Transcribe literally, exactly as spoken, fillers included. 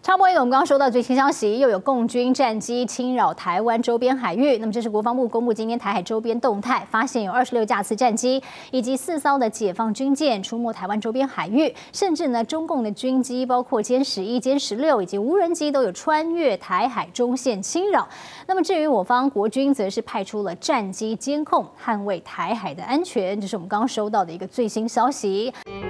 插播一个，我们刚刚收到最新消息，又有共军战机侵扰台湾周边海域。那么，这是国防部公布今天台海周边动态，发现有二十六架次战机以及四艘的解放军舰出没台湾周边海域，甚至呢，中共的军机包括歼十一、歼十六以及无人机都有穿越台海中线侵扰。那么，至于我方国军，则是派出了战机监控，捍卫台海的安全。这是我们刚刚收到的一个最新消息。